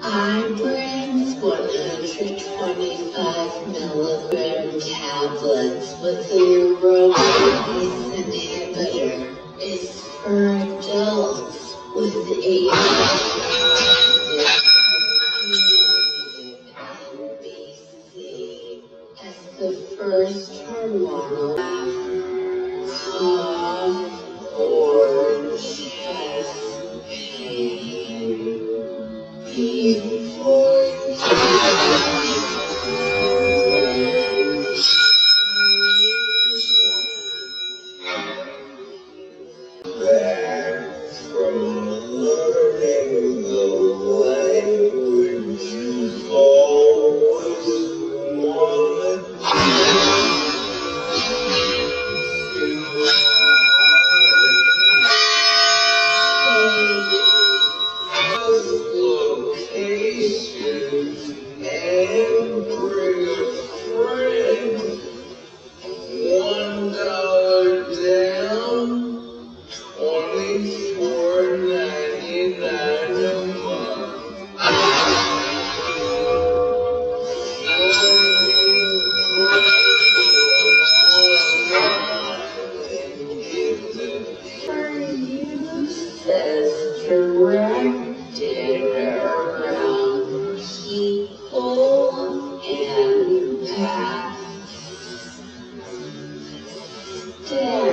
I bring 125 milligram tablets with the aromatase inhibitor. It's for adults with NBC as the first hormonal or chest pain. Before back from learning the language you've always wanted locations and bring a friend. $1 down, $24.99 a month. For you says directed around people and past.